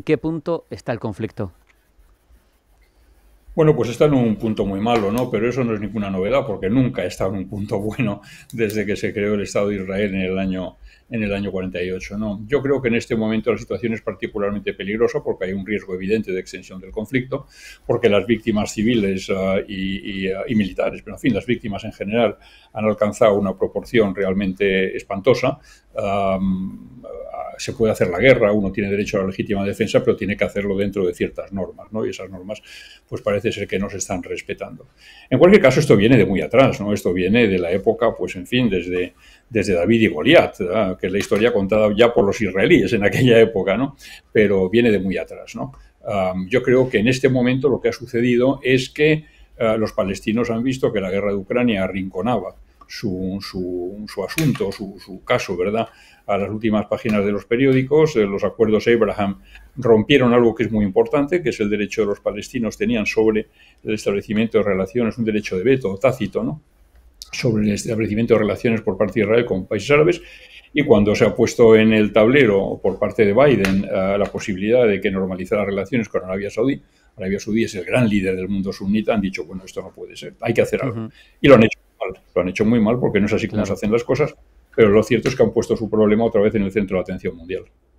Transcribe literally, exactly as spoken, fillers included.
qué punto está el conflicto? Bueno, pues está en un punto muy malo, ¿no? Pero eso no es ninguna novedad, porque nunca ha estado en un punto bueno desde que se creó el Estado de Israel en el año, en el año cuarenta y ocho, ¿no? Yo creo que en este momento la situación es particularmente peligrosa porque hay un riesgo evidente de extensión del conflicto, porque las víctimas civiles uh, y, y, uh, y militares, pero en fin, las víctimas en general han alcanzado una proporción realmente espantosa. Um, se puede hacer la guerra, uno tiene derecho a la legítima defensa, pero tiene que hacerlo dentro de ciertas normas, ¿no? Y esas normas, pues parece ser que no se están respetando. En cualquier caso, esto viene de muy atrás, ¿no? Esto viene de la época, pues en fin, desde, desde David y Goliat, ¿verdad? Que es la historia contada ya por los israelíes en aquella época, ¿no? Pero viene de muy atrás, ¿no? Um, yo creo que en este momento lo que ha sucedido es que uh, los palestinos han visto que la guerra de Ucrania arrinconaba su, su, su asunto, su, su caso, ¿verdad?, a las últimas páginas de los periódicos. Eh, los acuerdos Abraham rompieron algo que es muy importante, que es el derecho de los palestinos tenían sobre el establecimiento de relaciones, un derecho de veto tácito, ¿no?, sobre el establecimiento de relaciones por parte de Israel con países árabes. Y cuando se ha puesto en el tablero por parte de Biden uh, la posibilidad de que normalizara relaciones con Arabia Saudí, Arabia Saudí es el gran líder del mundo sunita, han dicho, bueno, esto no puede ser, hay que hacer algo. Ujú. Y lo han hecho muy mal, lo han hecho muy mal porque no es así como se Claro. hacen las cosas, pero lo cierto es que han puesto su problema otra vez en el centro de la atención mundial.